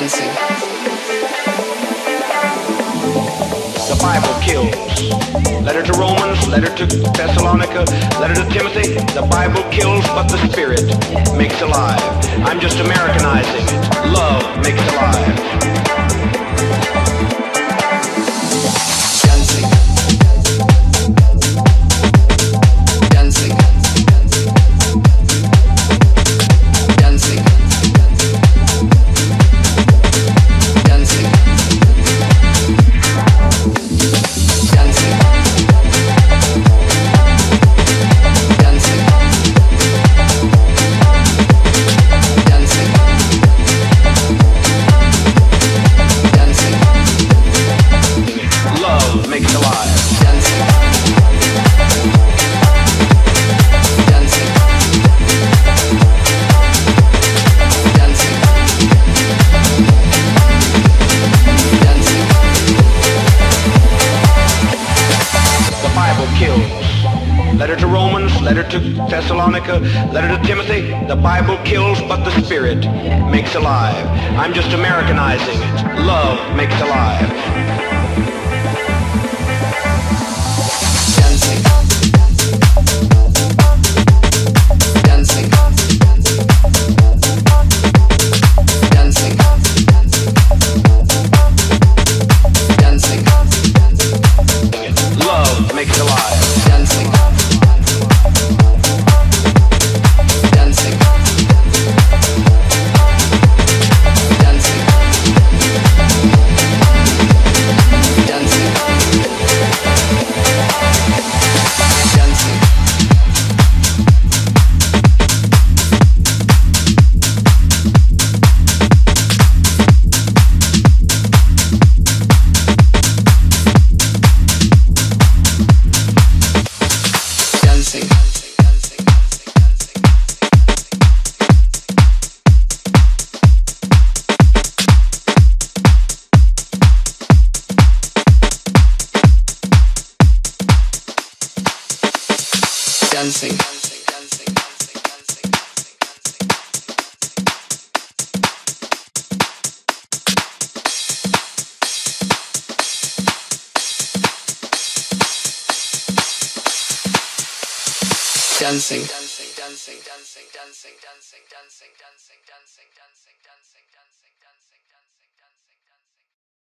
dancing. The Bible kills. Letter to Romans, letter to Thessalonica, letter to Timothy. The Bible kills, but the Spirit makes alive. I'm just Americanizing it. Love makes alive. Dancing. Dancing. Dancing. Dancing. Dancing. Dancing. Dancing. Dancing. Love makes alive. Dancing. Dancing. Dancing. Dancing. The Bible kills. Letter to Romans, letter to Thessalonica, letter to Timothy. The Bible kills, but the Spirit makes alive. I'm just Americanizing it. Love makes alive. Dancing. Dancing. Dancing. Dancing. Love makes alive. Dancing. Dancing. Dancing. Dancing. Dancing. Dancing. Dancing. Dancing.